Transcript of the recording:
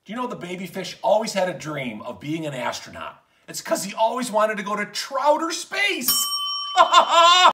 Do you know the baby fish always had a dream of being an astronaut? It's because he always wanted to go to Trout or space.